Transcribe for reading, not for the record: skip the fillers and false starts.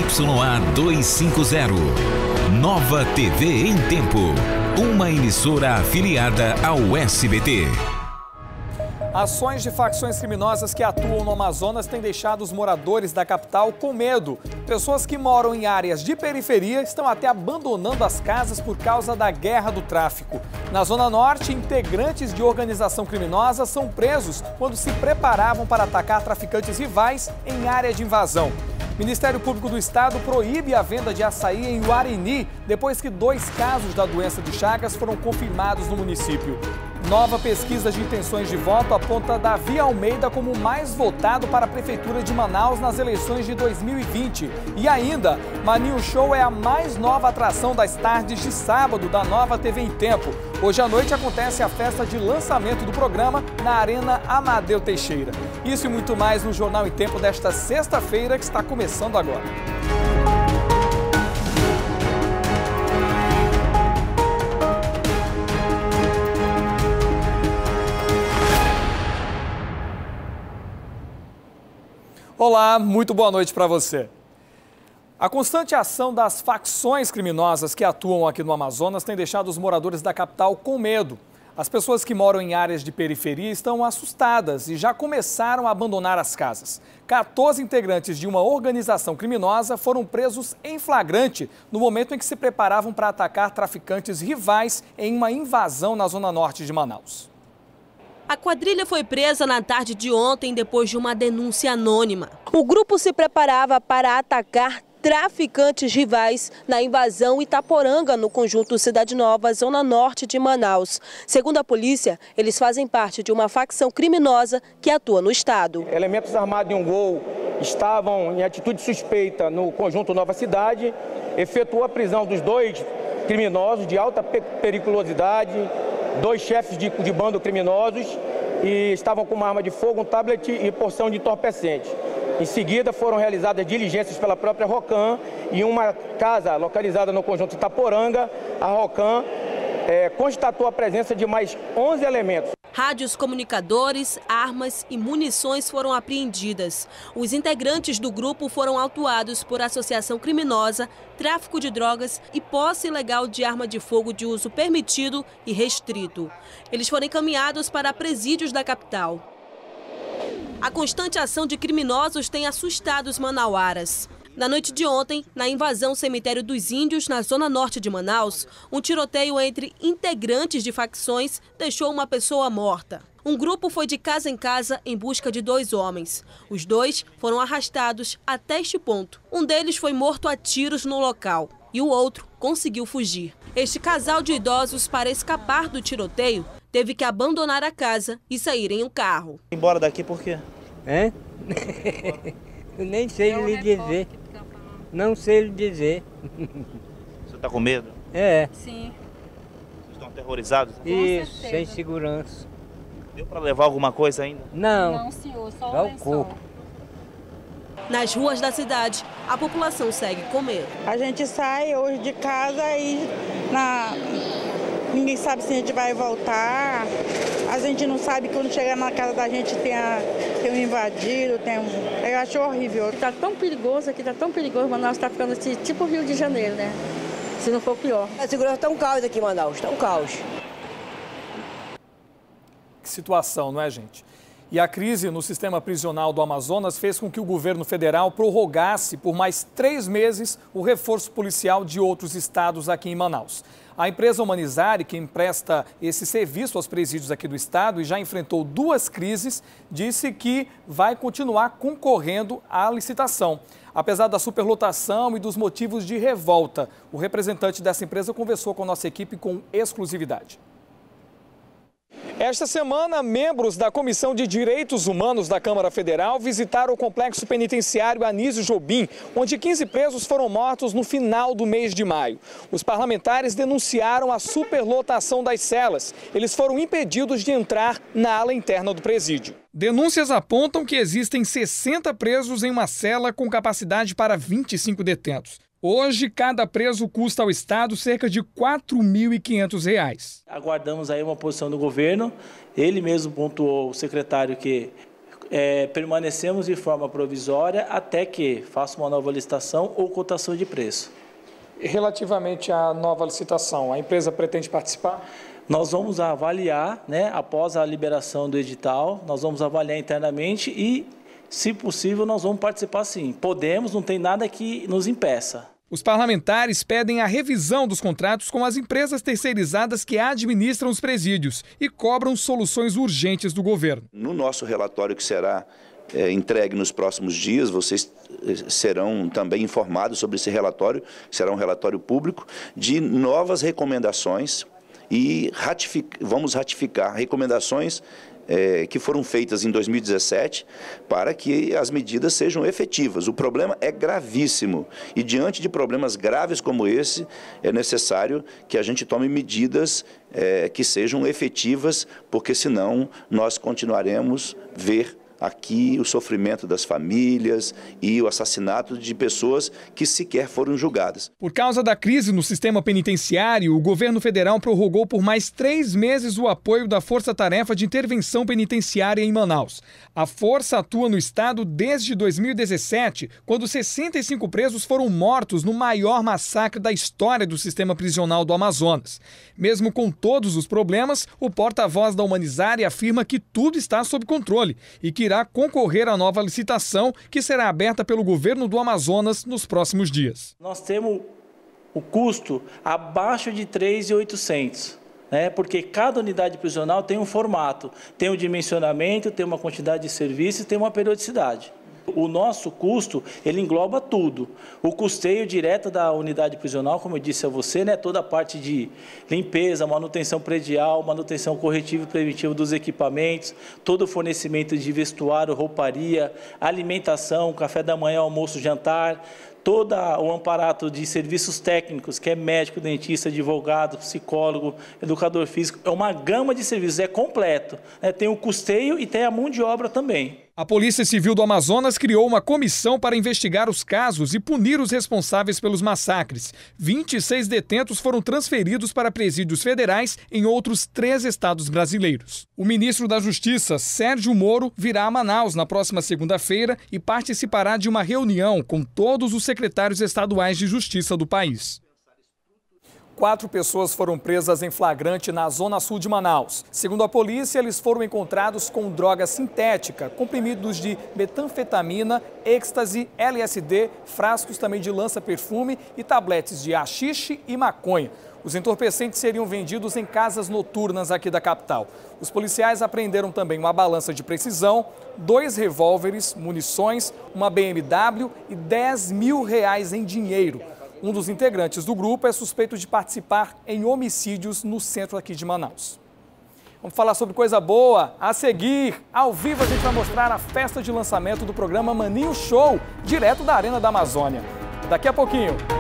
ZYA 250. Nova TV em Tempo. Uma emissora afiliada ao SBT. Ações de facções criminosas que atuam no Amazonas têm deixado os moradores da capital com medo. Pessoas que moram em áreas de periferia estão até abandonando as casas por causa da guerra do tráfico. Na Zona Norte, integrantes de organização criminosa são presos quando se preparavam para atacar traficantes rivais em área de invasão. O Ministério Público do Estado proíbe a venda de açaí em Uarini, depois que 2 casos da doença de Chagas foram confirmados no município. Nova pesquisa de intenções de voto aponta Davi Almeida como o mais votado para a Prefeitura de Manaus nas eleições de 2020. E ainda, Maninho Show é a mais nova atração das tardes de sábado da Nova TV em Tempo. Hoje à noite acontece a festa de lançamento do programa na Arena Amadeu Teixeira. Isso e muito mais no Jornal em Tempo desta sexta-feira, que está começando agora. Olá, muito boa noite para você. A constante ação das facções criminosas que atuam aqui no Amazonas tem deixado os moradores da capital com medo. As pessoas que moram em áreas de periferia estão assustadas e já começaram a abandonar as casas. 14 integrantes de uma organização criminosa foram presos em flagrante no momento em que se preparavam para atacar traficantes rivais em uma invasão na zona norte de Manaus. A quadrilha foi presa na tarde de ontem depois de uma denúncia anônima. O grupo se preparava para atacar traficantes rivais na invasão Itaporanga, no conjunto Cidade Nova, zona norte de Manaus. Segundo a polícia, eles fazem parte de uma facção criminosa que atua no estado. Elementos armados em um gol estavam em atitude suspeita no conjunto Nova Cidade, efetuou a prisão dos 2 criminosos de alta periculosidade, 2 chefes de bando criminosos e estavam com uma arma de fogo, um tablet e porção de entorpecente. Em seguida, foram realizadas diligências pela própria Rocan e uma casa localizada no conjunto Itaporanga, a Rocan constatou a presença de mais 11 elementos. Rádios, comunicadores, armas e munições foram apreendidas. Os integrantes do grupo foram autuados por associação criminosa, tráfico de drogas e posse ilegal de arma de fogo de uso permitido e restrito. Eles foram encaminhados para presídios da capital. A constante ação de criminosos tem assustado os manauaras. Na noite de ontem, na invasão ao cemitério dos Índios, na zona norte de Manaus, um tiroteio entre integrantes de facções deixou uma pessoa morta. Um grupo foi de casa em casa em busca de 2 homens. Os 2 foram arrastados até este ponto. Um deles foi morto a tiros no local e o outro conseguiu fugir. Este casal de idosos, para escapar do tiroteio, teve que abandonar a casa e sair em um carro. Embora daqui por quê? Eu nem sei lhe dizer. Não sei lhe dizer. Você está com medo? Sim. Vocês estão aterrorizados? Isso, sem segurança. Deu para levar alguma coisa ainda? Não, senhor, só o corpo. Nas ruas da cidade, a população segue com medo. A gente sai hoje de casa e ninguém sabe se a gente vai voltar. A gente não sabe que quando chegar na casa da gente tem um invadido, eu acho horrível. Tá tão perigoso aqui, tá tão perigoso, Manaus está ficando assim, tipo Rio de Janeiro, né? Se não for pior. A segurança está um caos aqui em Manaus, está um caos. Que situação, não é, gente? E a crise no sistema prisional do Amazonas fez com que o governo federal prorrogasse por mais 3 meses o reforço policial de outros estados aqui em Manaus. A empresa Humanizare, que empresta esse serviço aos presídios aqui do estado e já enfrentou 2 crises, disse que vai continuar concorrendo à licitação. Apesar da superlotação e dos motivos de revolta, o representante dessa empresa conversou com a nossa equipe com exclusividade. Esta semana, membros da Comissão de Direitos Humanos da Câmara Federal visitaram o complexo penitenciário Anísio Jobim, onde 15 presos foram mortos no final do mês de maio. Os parlamentares denunciaram a superlotação das celas. Eles foram impedidos de entrar na ala interna do presídio. Denúncias apontam que existem 60 presos em uma cela com capacidade para 25 detentos. Hoje, cada preso custa ao Estado cerca de R$ 4.500. Aguardamos aí uma posição do governo. Ele mesmo pontuou, o secretário, que permanecemos de forma provisória até que faça uma nova licitação ou cotação de preço. Relativamente à nova licitação, a empresa pretende participar? Nós vamos avaliar, após a liberação do edital, nós vamos avaliar internamente e, se possível, nós vamos participar sim. Podemos, não tem nada que nos impeça. Os parlamentares pedem a revisão dos contratos com as empresas terceirizadas que administram os presídios e cobram soluções urgentes do governo. No nosso relatório que será entregue nos próximos dias, vocês serão também informados sobre esse relatório, será um relatório público, de novas recomendações e vamos ratificar recomendações que foram feitas em 2017 para que as medidas sejam efetivas. O problema é gravíssimo e, diante de problemas graves como esse, é necessário que a gente tome medidas que sejam efetivas, porque senão nós continuaremos a ver aqui o sofrimento das famílias e o assassinato de pessoas que sequer foram julgadas. Por causa da crise no sistema penitenciário, o governo federal prorrogou por mais 3 meses o apoio da Força Tarefa de Intervenção Penitenciária em Manaus. A força atua no estado desde 2017, quando 65 presos foram mortos no maior massacre da história do sistema prisional do Amazonas. Mesmo com todos os problemas, o porta-voz da Humanizare afirma que tudo está sob controle e que irá concorrer à nova licitação que será aberta pelo governo do Amazonas nos próximos dias. Nós temos o custo abaixo de 3.800, porque cada unidade prisional tem um formato, tem um dimensionamento, tem uma quantidade de serviços e tem uma periodicidade. O nosso custo, ele engloba tudo. O custeio direto da unidade prisional, como eu disse a você, toda a parte de limpeza, manutenção predial, manutenção corretiva e preventiva dos equipamentos, todo o fornecimento de vestuário, rouparia, alimentação, café da manhã, almoço, jantar, todo o amparato de serviços técnicos, que é médico, dentista, advogado, psicólogo, educador físico, é uma gama de serviços, é completo. Tem o custeio e tem a mão de obra também. A Polícia Civil do Amazonas criou uma comissão para investigar os casos e punir os responsáveis pelos massacres. 26 detentos foram transferidos para presídios federais em outros 3 estados brasileiros. O ministro da Justiça, Sérgio Moro, virá a Manaus na próxima segunda-feira e participará de uma reunião com todos os secretários estaduais de justiça do país. 4 pessoas foram presas em flagrante na zona sul de Manaus. Segundo a polícia, eles foram encontrados com droga sintética, comprimidos de metanfetamina, êxtase, LSD, frascos também de lança-perfume e tabletes de haxixe e maconha. Os entorpecentes seriam vendidos em casas noturnas aqui da capital. Os policiais apreenderam também uma balança de precisão, 2 revólveres, munições, uma BMW e R$10 mil em dinheiro. Um dos integrantes do grupo é suspeito de participar em homicídios no centro aqui de Manaus. Vamos falar sobre coisa boa. A seguir, ao vivo, a gente vai mostrar a festa de lançamento do programa Maninho Show, direto da Arena da Amazônia. Daqui a pouquinho.